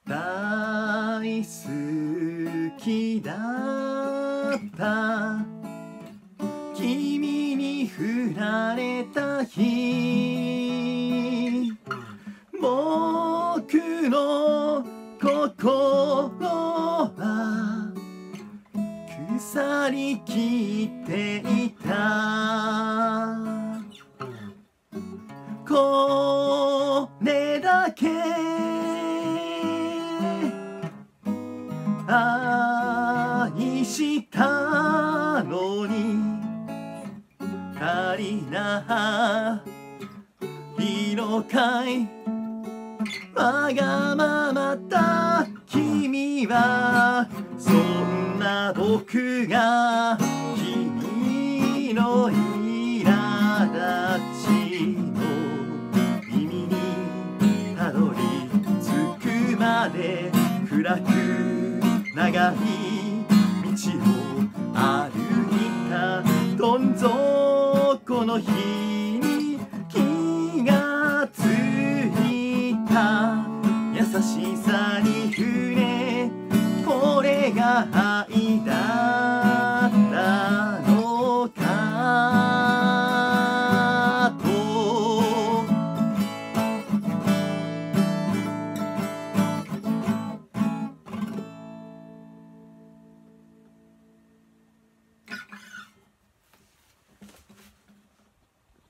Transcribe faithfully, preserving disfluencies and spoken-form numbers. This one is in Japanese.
大好きだった君に振られた日、僕の心は腐りきっていた。これだけ愛したのに足りないのかい。わがままだ君は、そんな僕が君の苛立ちの耳にたどり着くまで、暗く長い道を歩いたどん底の日